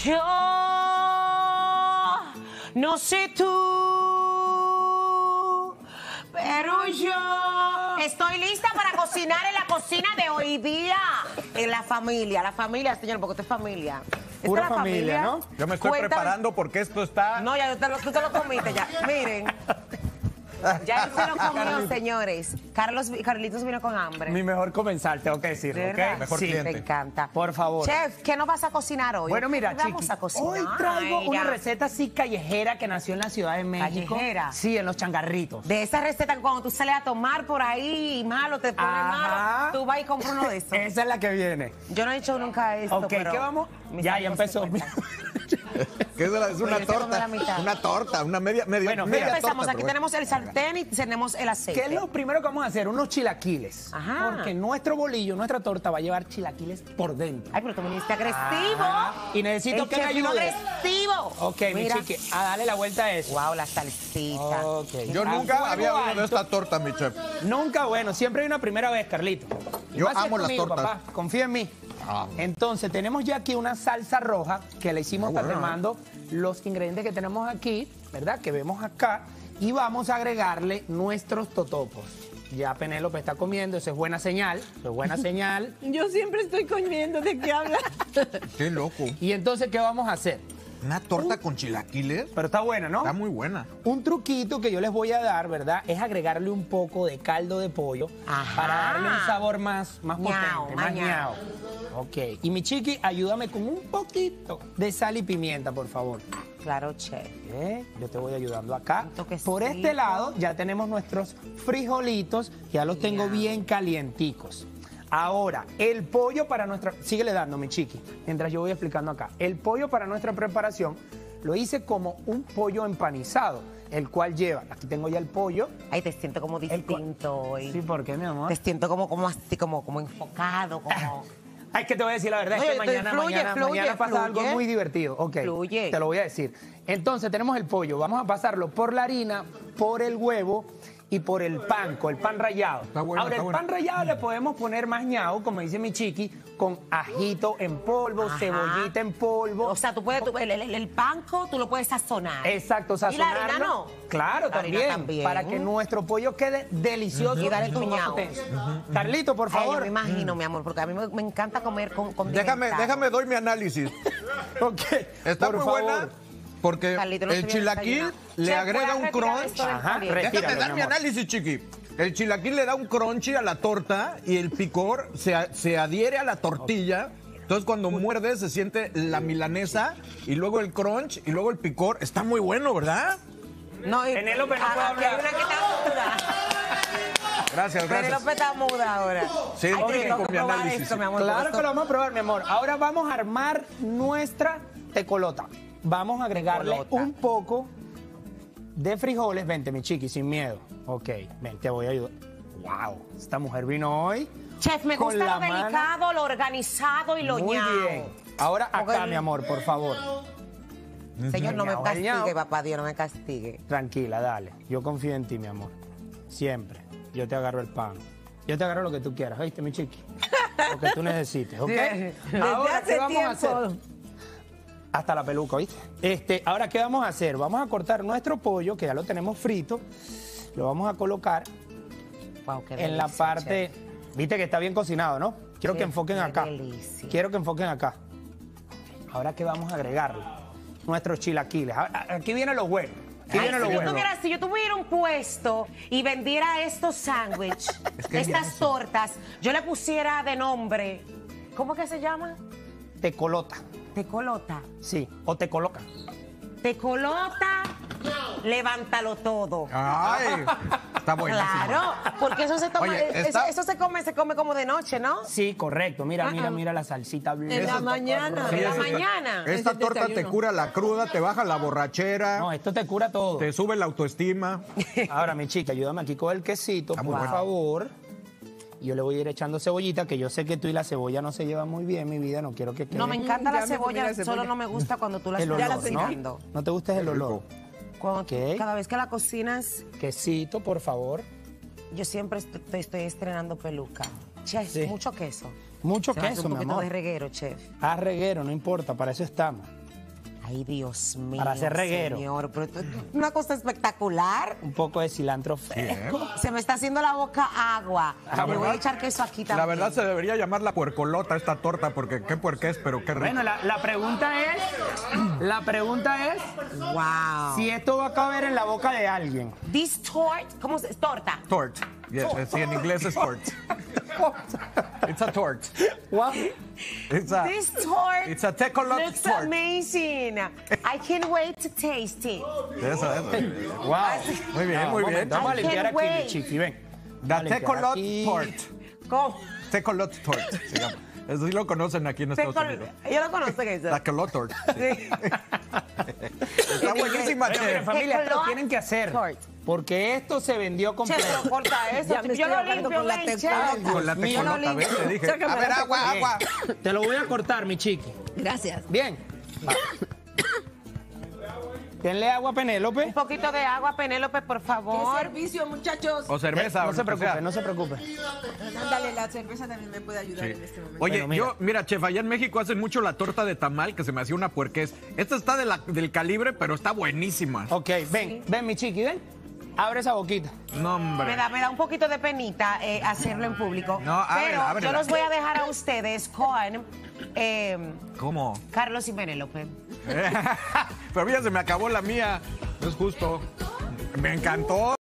Yo no sé tú, pero yo estoy lista para cocinar en la cocina de hoy día. En la familia, señor, porque usted es familia. Pura ¿Esta es la familia, ¿no? Yo me estoy preparando porque esto está... No, ya tú te lo comiste ya. Miren. Ya él se lo comió, señores. Carlitos vino con hambre. Mi mejor comensal, tengo que decirlo, ¿ok? ¿Verdad? Mejor Sí, cliente. me encanta. Por favor. Chef, ¿qué nos vas a cocinar hoy? Bueno, mira, ¿Qué vamos Chiqui, a cocinar? hoy traigo Ay, una ya. receta así callejera que nació en la Ciudad de México. ¿Callejera? Sí, en los changarritos. De esa receta que cuando tú sales a tomar por ahí y malo, te pones Ajá. malo, tú vas y compras uno de esos. Esa es la que viene. Yo no he hecho nunca esto, Ok, pero ¿qué vamos? mis Ya amigos empezó. me cuentan. ¿Qué es una Oye, yo te comí torta? la mitad. Una torta, una media Bueno, media mira, Empezamos, torta, aquí pero tenemos el sartén y tenemos el aceite. ¿Qué es lo primero que vamos a hacer? Unos chilaquiles. Ajá. Porque nuestro bolillo, nuestra torta va a llevar chilaquiles por dentro. Ay, pero tú viniste agresivo. Ajá. Y necesito El que me chef vino ayude. agresivo. Ok, Mira. mi chiqui, a darle la vuelta a eso. Wow, la salsita. Ok. Yo A nunca fuego había oído de alto. esta torta, mi chef. Nunca, bueno, siempre hay una primera vez, Carlito. Y Yo más si es amo las conmigo, tortas. papá, confía en mí. Ah. Entonces, tenemos ya aquí una salsa roja que le hicimos Ah, bueno. tatemando los ingredientes que tenemos aquí, ¿verdad? Que vemos acá. Y vamos a agregarle nuestros totopos. Ya Penélope está comiendo, eso es buena señal. Eso es buena señal. Yo siempre estoy comiendo, ¿de qué hablas? Qué loco. Y entonces, ¿qué vamos a hacer? Una torta con chilaquiles. Pero está buena, ¿no? Está muy buena. Un truquito que yo les voy a dar, ¿verdad? Es agregarle un poco de caldo de pollo Ajá. para darle un sabor más Ñao, potente, más ñao. ñao. Ok. Y mi chiqui, ayúdame con un poquito de sal y pimienta, por favor. Claro, chef. Yo te voy ayudando acá. Un toquecito. Por este lado ya tenemos nuestros frijolitos, ya los tengo bien calienticos. Ahora, el pollo para nuestra... Síguele dando, mi chiqui, mientras yo voy explicando acá. El pollo para nuestra preparación lo hice como un pollo empanizado, el cual lleva... Aquí tengo ya el pollo. Ay, te siento como distinto hoy. Sí, ¿por qué, mi amor? Te siento como así, como enfocado, como... Ay, que te voy a decir la verdad, Oye, es que mañana pasa algo fluye. muy divertido. Ok, Fluye. te lo voy a decir. Entonces tenemos el pollo, vamos a pasarlo por la harina, por el huevo y por el panko, el pan rallado. Está bueno, Ahora, está el bueno. pan rallado le podemos poner más ñao, como dice mi chiqui, con ajito en polvo, Ajá. cebollita en polvo. O sea, tú puedes, el panko tú lo puedes sazonar. Exacto, ¿Y la harina sazonarlo. no? Claro, La harina también, para que nuestro pollo quede delicioso Y darle tu más ñao. potencia. Carlito, por Ay, yo favor. me imagino, mi amor, porque a mí me encanta comer con Déjame doy mi análisis. Ok, Está por muy favor. buena porque Carlito, no el se viene chilaquil desayunado. le Chef, agrega ¿puedes un retirar crunch. esto del Ajá, caliente? retíralo, Déjame dar mi mi amor. análisis, chiqui. El chilaquil le da un crunchy a la torta y el picor se adhiere a la tortilla. Entonces cuando muerdes se siente la milanesa y luego el crunch y luego el picor. Está muy bueno, ¿verdad? No, y, Penélope no puede aquí hay hablar. una que está muda. Gracias, gracias. Penélope está muda ahora. Sí, Ay, oye, tengo con que mi probar análisis, esto, sí. mi amor. Claro porque que lo vamos a probar, mi amor. Ahora vamos a armar nuestra tecolota. Vamos a agregarle Tecolota. un poco de frijoles. Vente, mi chiqui, sin miedo. Ok, ven, te voy a ayudar. Wow, esta mujer vino hoy. Chef, me con gusta la lo mano. delicado, lo organizado y lo Muy ñao. bien. Ahora Porque acá, el- mi amor, por favor. Señor, no me Ñao, castigue, ñao. papá Dios, no me castigue. Tranquila, dale. Yo confío en ti, mi amor. Siempre. Yo te agarro el pan. Yo te agarro lo que tú quieras, ¿oíste, mi chiqui? Lo que tú necesites, ¿ok? Desde Ahora, hace ¿qué vamos a hacer? tiempo. Hasta la peluca, ¿oíste? Ahora, ¿qué vamos a hacer? Vamos a cortar nuestro pollo, que ya lo tenemos frito. Lo vamos a colocar Wow, qué en la delicia, parte... chef. Viste que está bien cocinado, ¿no? Quiero Qué- que enfoquen qué acá. delicia. Quiero que enfoquen acá. Ahora, ¿qué vamos a agregarle? Nuestros chilaquiles. Aquí viene lo bueno. Aquí Ay, viene lo si, yo bueno. tuviera, si yo tuviera un puesto y vendiera estos sándwiches, estas tortas, yo le pusiera de nombre, ¿cómo que se llama? Tecolota. Tecolota. Sí, o te coloca. Tecolota, levántalo todo. Ay, está buenísimo. Claro, porque eso se toma, Oye, está- eso se come como de noche, ¿no? Sí, correcto. Mira, mira la salsita blanca. En la mañana. En la ese- mañana. Esta Ese torta te desayuno. cura la cruda, te baja la borrachera, No, esto te cura todo. te sube la autoestima. Ahora, mi chica, ayúdame aquí con el quesito, Está muy por bueno. favor. Yo le voy a ir echando cebollita, que yo sé que tú y la cebolla no se llevan muy bien, mi vida. No quiero que quede No, me encanta Ya la me comí cebolla, la cebolla. solo no me gusta cuando tú la el estás olor, las ¿no? cocinando. No te gusta el olor. Cuando Ok. cada vez que la cocinas, Quesito, por favor. yo siempre estoy estrenando peluca. Chef, Sí. mucho queso. Mucho Se va a hacer queso, un mi poquito amor. de reguero, chef. Haz reguero, no importa, para eso estamos. Ay, Dios mío. Para hacer reguero. Señor, pero esto es una cosa espectacular. Un poco de cilantro fresco. Se me está haciendo la boca agua. Le voy a echar queso aquí también. La verdad se debería llamar la puercolota esta torta, porque qué puerqués, pero qué rico. Bueno, la pregunta es Wow. si esto va a caber en la boca de alguien. This tort, ¿cómo se torta? Tort. Yes, sí, en inglés es tort. It's a tort. What? It's a, This tort it's a tecolot looks tort. amazing. I can't wait to taste it. Eso. Wow. Muy bien, No, muy un bien. momento, vamos a I limpiar can't aquí, mi wait. chiqui, ven. The Vamos a limpiar tecolot aquí. tort. ¿Cómo? Tecolot tort se llama. Eso sí lo conocen aquí en Estados Unidos. Yo lo conozco eso. La tecolot tort. Sí. Está buenísima, Oye, chef. familia, esto lo Tecolot tienen que hacer. tort. Porque esto se vendió Che, completo. pero corta eso. Ya me Yo estoy lo ahogando limpio con la bien, tecolot. chef. Con la Mío, tecolota, no ¿ves? Le dije. Sácame A ver, la agua, Bien. agua. Te lo voy a cortar, mi chiqui. Gracias. Bien. Va. Denle agua a Penélope. Un poquito de agua, Penélope, por ¿Qué favor. servicio, muchachos? O cerveza. No o se lo que preocupe, sea. no se preocupe. Dale, la cerveza también me puede ayudar en este momento. Oye, Bueno, mira, chef, allá en México hacen mucho la torta de tamal, que se me hacía una puerqués. Esta está del calibre, pero está buenísima. Ok, ven, ven, mi chiqui, ven. Abre esa boquita. No, hombre. Me da un poquito de penita hacerlo en público. No, ábrela, pero ábrela. yo los voy a dejar a ustedes con ¿Cómo? Carlos y Penélope. Pero ya se me acabó la mía. No es justo. Me encantó.